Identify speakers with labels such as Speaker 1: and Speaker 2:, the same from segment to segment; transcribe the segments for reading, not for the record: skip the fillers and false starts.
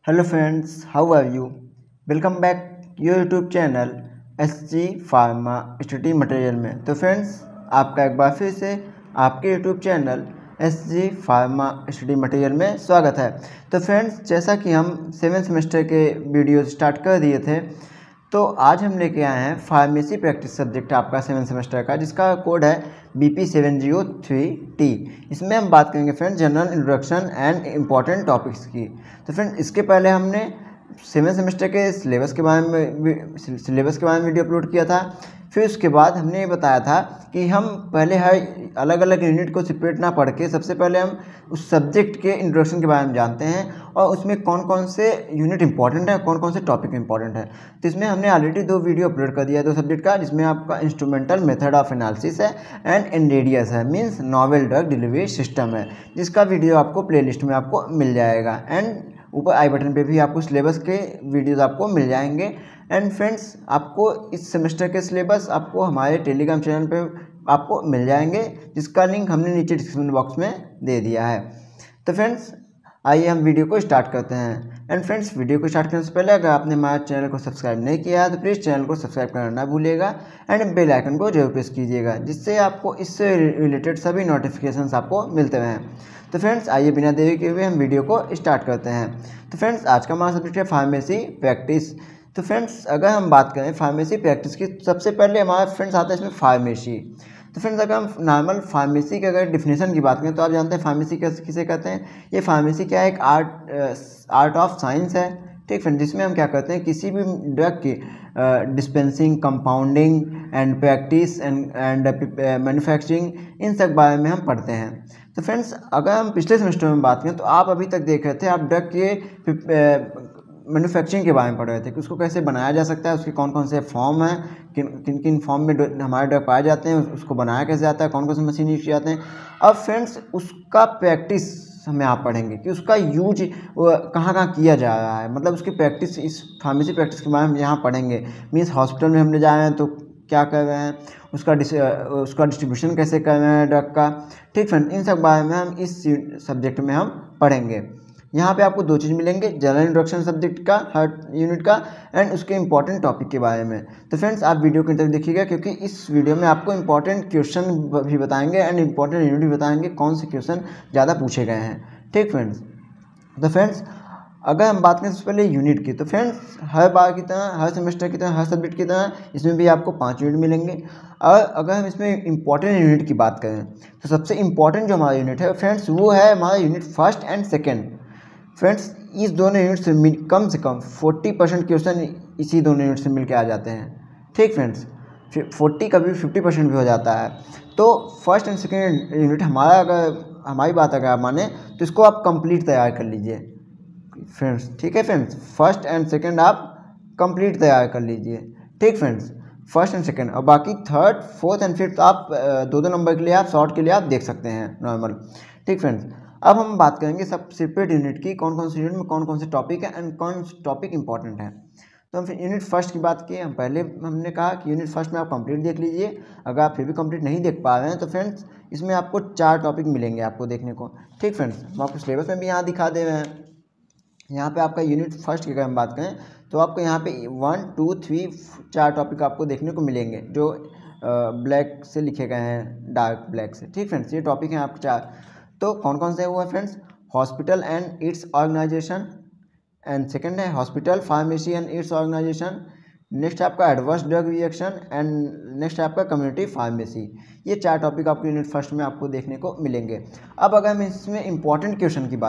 Speaker 1: Hello friends, how are you? Welcome back your YouTube channel SG pharma study material में। तो friends, आपका एक बार फिर से आपके YouTube channel SG pharma study material में स्वागत है। तो फ्रेंड्स, जैसा कि हम 7 सेमेस्टर के वीडियो स्टार्ट कर दिए थे, तो आज हम लेके आए हैं फार्मेसी प्रैक्टिस सब्जेक्ट आपका 7 सेमेस्टर का, जिसका कोड है BP703T। इसमें हम बात करेंगे friends general introduction and important topics की। तो फ्रेंड, इसके पहले हमने 7 सेमेस्टर के सिलेबस के बारे में वीडियो अपलोड किया था। फिर उसके बाद हमने ये बताया था कि हम पहले हर अलग अलग यूनिट को सेपरेट ना पढ़ के सबसे पहले हम उस सब्जेक्ट के इंट्रोडक्शन के बारे में जानते हैं और उसमें कौन कौन से यूनिट इंपॉर्टेंट है, कौन कौन से टॉपिक इंपॉर्टेंट है। तो इसमें हमने ऑलरेडी 2 वीडियो अपलोड कर दिया है 2 सब्जेक्ट का, जिसमें आपका इंस्ट्रूमेंटल मेथड ऑफ एनालिसिस है एंड एनडीडीएस है, means novel drug delivery system है, जिसका वीडियो आपको प्लेलिस्ट में आपको मिल जाएगा। एंड ऊपर आई बटन पे भी आपको सिलेबस के वीडियोस आपको मिल जाएंगे। एंड फ्रेंड्स, आपको इस सेमेस्टर के सिलेबस आपको हमारे टेलीग्राम चैनल पे आपको मिल जाएंगे, जिसका लिंक हमने नीचे डिस्क्रिप्शन बॉक्स में दे दिया है। तो फ्रेंड्स, आइए हम वीडियो को स्टार्ट करते हैं। एंड फ्रेंड्स, वीडियो को स्टार्ट करने से पहले अगर आपने हमारे चैनल को सब्सक्राइब नहीं किया है तो प्लीज़ चैनल को सब्सक्राइब करना ना भूलिएगा एंड बेल आइकन को जरूर प्रेस कीजिएगा, जिससे आपको इससे रिलेटेड सभी नोटिफिकेशंस आपको मिलते रहें। तो फ्रेंड्स, आइए बिना देरी के हुए हम वीडियो को स्टार्ट करते हैं। तो फ्रेंड्स, आज का हमारा सब्जेक्ट है फार्मेसी प्रैक्टिस। तो फ्रेंड्स, अगर हम बात करें फार्मेसी प्रैक्टिस की, सबसे पहले हमारा फ्रेंड्स आता है इसमें फार्मेसी। तो फ्रेंड्स, अगर हम नॉर्मल फार्मेसी की अगर डिफिनेशन की बात करें तो आप जानते हैं फार्मेसी किसे कहते हैं। ये फार्मेसी क्या है, एक आर्ट ऑफ साइंस है, ठीक फ्रेंड, जिसमें हम क्या करते हैं किसी भी ड्रग की dispensing, compounding and practice and manufacturing, इन सब बारे में हम पढ़ते हैं। तो फ्रेंड्स, अगर हम पिछले सेमेस्टर में बात करें तो आप अभी तक देख रहे थे, आप ड्रग के मैन्युफैक्चरिंग के बारे में पढ़ रहे थे कि उसको कैसे बनाया जा सकता है, उसके कौन कौन से फॉर्म हैं, किन किन फॉर्म में हमारे ड्रग पाए जाते हैं, उसको बनाया कैसे जाता है, कौन कौन से मशीन यूज किए जाते हैं। अब फ्रेंड्स, उसका प्रैक्टिस हम यहाँ पढ़ेंगे कि उसका यूज कहाँ कहाँ किया जा रहा है, मतलब उसकी प्रैक्टिस, इस फार्मेसी प्रैक्टिस के बारे में यहाँ पढ़ेंगे। मीन्स हॉस्पिटल में हम ले जा रहे हैं तो क्या कर रहे हैं, उसका डिस्ट्रीब्यूशन कैसे कर रहे हैं ड्रग का, ठीक फ्रेंड, इन सब बारे में हम इस सब्जेक्ट में हम पढ़ेंगे। यहाँ पे आपको 2 चीज़ मिलेंगे, जनरल इंट्रोडक्शन सब्जेक्ट का, हर यूनिट का, एंड उसके इंपॉर्टेंट टॉपिक के बारे में। तो फ्रेंड्स, आप वीडियो को अंत तक देखिएगा, क्योंकि इस वीडियो में आपको इंपॉर्टेंट क्वेश्चन भी बताएंगे एंड इंपॉर्टेंट यूनिट भी बताएंगे, कौन से क्वेश्चन ज़्यादा पूछे गए हैं, ठीक फ्रेंड्स। तो फ्रेंड्स, अगर हम बात करें सबसे पहले यूनिट की, तो फ्रेंड्स हर बार की तरह, हर सेमेस्टर की तरह, हर सब्जेक्ट की तरह इसमें भी आपको 5 यूनिट मिलेंगे। और अगर हम इसमें इंपॉर्टेंट यूनिट की बात करें तो सबसे इंपॉर्टेंट जो हमारा यूनिट है फ्रेंड्स, वो है हमारा unit first and second. Friends, इस दोनों यूनिट से कम 40% क्वेश्चन इसी दोनों यूनिट से मिल के आ जाते हैं, ठीक फ्रेंड्स, 40 कभी 50% भी हो जाता है। तो फर्स्ट एंड सेकेंड यूनिट हमारी बात अगर आप माने तो इसको आप कंप्लीट तैयार कर लीजिए फ्रेंड्स, ठीक है फ्रेंड्स, फर्स्ट एंड सेकेंड आप कंप्लीट तैयार कर लीजिए, ठीक फ्रेंड्स, फर्स्ट एंड सेकेंड। और बाकी थर्ड, फोर्थ एंड फिफ्थ आप 2-2 नंबर के लिए, आप शॉर्ट के लिए आप देख सकते हैं नॉर्मल, ठीक फ्रेंड्स। अब हम बात करेंगे सब सेपरेट यूनिट की, कौन कौन से यूनिट में कौन कौन से टॉपिक है एंड कौन से टॉपिक इंपॉर्टेंट है। तो हम फिर यूनिट फर्स्ट की बात किए, हमने कहा कि यूनिट फर्स्ट में आप कंप्लीट देख लीजिए। अगर आप फिर भी कंप्लीट नहीं देख पा रहे हैं तो फ्रेंड्स, इसमें आपको 4 टॉपिक मिलेंगे आपको देखने को, ठीक फ्रेंड्स, हम आपको सिलेबस में भी यहाँ दिखा दे रहे हैं। यहाँ पे आपका यूनिट फर्स्ट की अगर हम बात करें तो आपको यहाँ पे 1, 2, 3, 4 टॉपिक आपको देखने को मिलेंगे, जो ब्लैक से लिखे गए हैं, डार्क ब्लैक से, ठीक फ्रेंड्स, ये टॉपिक हैं आपके 4। तो कौन कौन से वो है friends, hospital and its organization, and second है hospital pharmacy and its organization, next आपका adverse drug reaction, and next आपका कम्युनिटी फार्मेसी। ये 4 टॉपिक आपको यूनिट फर्स्ट में आपको देखने को मिलेंगे। अब अगर हम इसमें इंपॉर्टेंट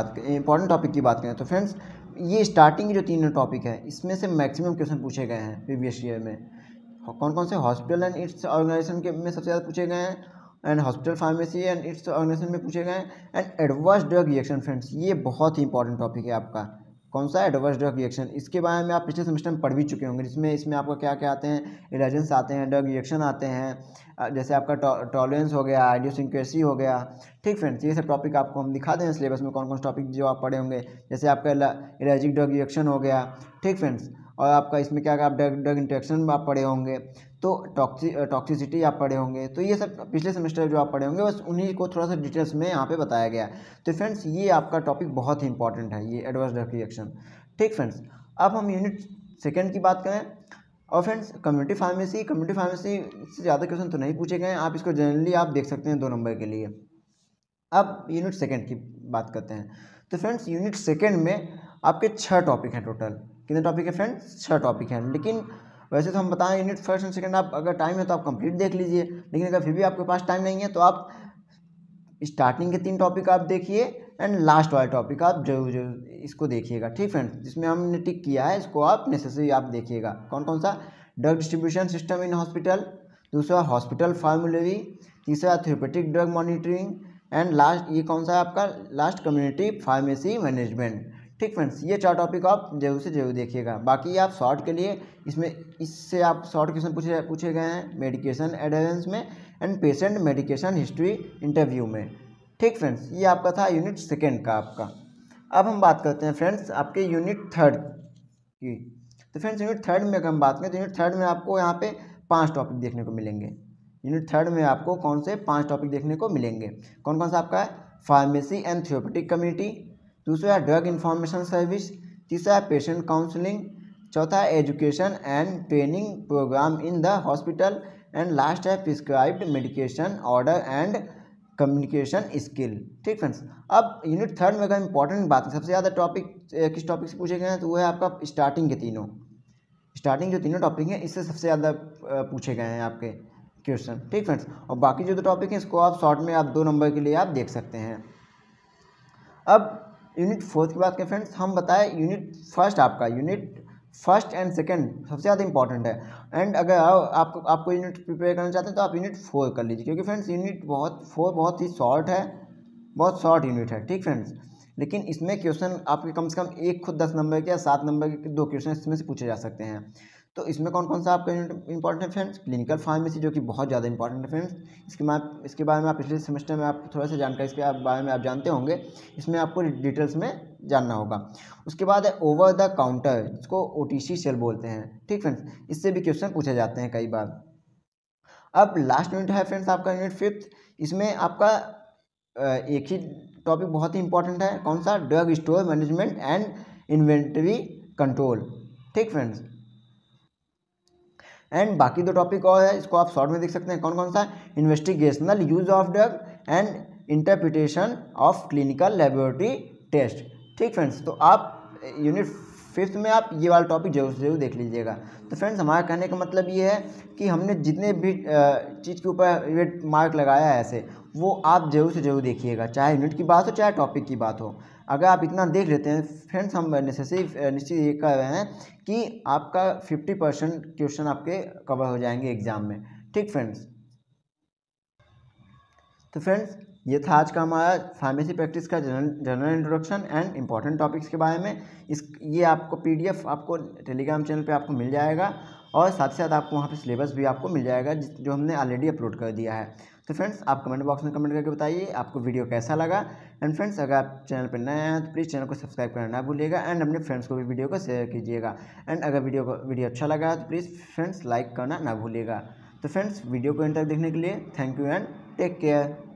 Speaker 1: टॉपिक की बात करें तो फ्रेंड्स, ये स्टार्टिंग की जो 3 टॉपिक है इसमें से मैक्सिमम क्वेश्चन पूछे गए हैं प्रीवियस ईयर में। कौन कौन से, हॉस्पिटल एंड इट्स ऑर्गेनाइजेशन के में सबसे ज़्यादा पूछे गए हैं, and hospital pharmacy and its organization में पूछे गए हैं, and adverse drug reaction. Friends, ये बहुत ही इंपॉर्टेंट टॉपिक है आपका। कौन सा, एडवर्स ड्रग रिएक्शन, इसके बारे में आप पिछले सेमेस्टर में पढ़ भी चुके होंगे, जिसमें इसमें आपका क्या क्या आते हैं, रिएजेंट्स आते हैं, ड्रग रिएक्शन आते हैं, जैसे आपका टॉलरेंस हो गया, आइडियोसिंक्रेसी हो गया, ठीक फ्रेंड्स, ये सब टॉपिक आपको हम दिखा दें सिलेबस में, कौन कौन से टॉपिक जो आप पढ़े होंगे, जैसे आपका एलर्जिक ड्रग रिएक्शन हो गया, ठीक फ्रेंड्स, और आपका इसमें क्या आप ड्रग इंटरेक्शन में आप पढ़े होंगे, तो टॉक्सिसिटी आप पढ़े होंगे। तो ये सब पिछले सेमेस्टर जो आप पढ़े होंगे बस उन्हीं को थोड़ा सा डिटेल्स में यहाँ पे बताया गया है। तो फ्रेंड्स, ये आपका टॉपिक बहुत ही इंपॉर्टेंट है, ये एडवर्स ड्रग रिएक्शन, ठीक फ्रेंड्स, अब हम यूनिट सेकेंड की बात करें। और फ्रेंड्स कम्युनिटी फार्मेसी से ज़्यादा क्वेश्चन तो नहीं पूछे गए हैं, आप इसको जनरली आप देख सकते हैं 2 नंबर के लिए। अब यूनिट सेकेंड की बात करते हैं। तो फ्रेंड्स यूनिट सेकेंड में आपके 6 टॉपिक हैं टोटल। कितने टॉपिक है फ्रेंड्स? 6 टॉपिक हैं। लेकिन वैसे तो हम बताएं यूनिट फर्स्ट एंड सेकेंड आप अगर टाइम है तो आप कंप्लीट देख लीजिए, लेकिन अगर फिर भी आपके पास टाइम नहीं है तो आप स्टार्टिंग के 3 टॉपिक आप देखिए एंड लास्ट वाले टॉपिक आप जरूर इसको देखिएगा। ठीक फ्रेंड्स, जिसमें हमने टिक किया है इसको आप नेसेसरी आप देखिएगा। कौन कौन सा? Drug distribution system in hospital, दूसरा हॉस्पिटल फार्मूलरी, तीसरा therapeutic drug monitoring and last ये कौन सा है आपका? Last community pharmacy management. ठीक फ्रेंड्स, ये 4 टॉपिक आप जरूर से जरूर देखिएगा। बाकी आप शॉर्ट के लिए इससे आप शॉर्ट क्वेश्चन पूछे गए हैं मेडिकेशन एडहेरेंस में and patient medication history interview में। ठीक फ्रेंड्स, ये आपका था यूनिट सेकेंड का आपका। अब हम बात करते हैं फ्रेंड्स आपके यूनिट थर्ड की। तो फ्रेंड्स यूनिट थर्ड में अगर हम बात करें तो यूनिट थर्ड में आपको यहाँ पे 5 टॉपिक देखने को मिलेंगे। यूनिट थर्ड में आपको कौन से 5 टॉपिक देखने को मिलेंगे? कौन कौन सा आपका है? फार्मेसी एंड थेरेपेटिक कम्युनिटी, दूसरा ड्रग इंफॉर्मेशन सर्विस, तीसरा पेशेंट काउंसलिंग, चौथा education and training program in the hospital and last है prescribed medication order and communication skill. ठीक फ्रेंड्स, अब यूनिट थर्ड में अगर इंपॉर्टेंट बात है, सबसे ज़्यादा टॉपिक किस टॉपिक से पूछे गए हैं तो वो है आपका स्टार्टिंग जो तीनों टॉपिक हैं इससे सबसे ज़्यादा पूछे गए हैं आपके क्वेश्चन। ठीक फ्रेंड्स, और बाकी जो 2 टॉपिक हैं इसको आप शॉर्ट में आप 2 नंबर के लिए आप देख सकते हैं। अब यूनिट फोर्थ की बात करें फ्रेंड्स, हम बताएं यूनिट फर्स्ट एंड सेकंड सबसे ज़्यादा इंपॉर्टेंट है। एंड अगर आपको यूनिट प्रिपेयर करना चाहते हैं तो आप यूनिट 4 कर लीजिए, क्योंकि फ्रेंड्स यूनिट 4 बहुत ही शॉर्ट है, बहुत शॉर्ट यूनिट है। ठीक फ्रेंड्स, लेकिन इसमें क्वेश्चन आपके कम से कम 1 खुद 10 नंबर के या 7 नंबर के 2 क्वेश्चन इसमें से पूछे जा सकते हैं। तो इसमें कौन कौन सा आपका यूनिट इंपॉर्टेंट है फ्रेंड्स? क्लिनिकल फार्मेसी, जो कि बहुत ज़्यादा इंपॉर्टेंट है फ्रेंड्स। इसके बारे में आप पिछले सेमेस्टर में आप थोड़ा सा जानकारी इसके बारे में आप जानते होंगे, इसमें आपको डिटेल्स में जानना होगा। उसके बाद है ओवर द काउंटर, जिसको OTC सेल बोलते हैं। ठीक फ्रेंड्स, इससे भी क्वेश्चन पूछे जाते हैं कई बार। अब लास्ट यूनिट है फ्रेंड्स आपका यूनिट 5th। इसमें आपका एक ही टॉपिक बहुत ही इंपॉर्टेंट है। कौन सा? Drug store management and inventory control. ठीक फ्रेंड्स, एंड बाकी 2 टॉपिक और है, इसको आप शॉर्ट में देख सकते हैं। कौन कौन सा? Investigational use of drug and interpretation of clinical laboratory test. ठीक फ्रेंड्स, तो आप यूनिट 5th में आप ये वाला टॉपिक जरूर देख लीजिएगा। तो फ्रेंड्स हमारा कहने का मतलब ये है कि हमने जितने भी चीज़ के ऊपर मार्क लगाया है ऐसे, वो आप जरूर से जरूर देखिएगा, चाहे यूनिट की बात हो चाहे टॉपिक की बात हो। अगर आप इतना देख लेते हैं फ्रेंड्स, हम निश्चित ये कर रहे हैं कि आपका 50% क्वेश्चन आपके कवर हो जाएंगे एग्जाम में। ठीक फ्रेंड्स, तो फ्रेंड्स ये था आज का हमारा फार्मेसी प्रैक्टिस का general introduction and important topics के बारे में। ये आपको PDF आपको टेलीग्राम चैनल पे आपको मिल जाएगा, और साथ ही साथ आपको वहाँ पे सिलेबस भी आपको मिल जाएगा जो हमने ऑलरेडी अपलोड कर दिया है। तो फ्रेंड्स आप कमेंट बॉक्स में कमेंट करके बताइए आपको वीडियो कैसा लगा। एंड फ्रेंड्स अगर आप चैनल पर नए हैं तो प्लीज़ चैनल को सब्सक्राइब करना ना भूलिएगा, एंड अपने फ्रेंड्स को भी वीडियो को शेयर कीजिएगा। एंड अगर वीडियो अच्छा लगा तो प्लीज़ फ्रेंड्स लाइक करना ना भूलिएगा। तो फ्रेंड्स वीडियो को एंड तक देखने के लिए thank you and take care.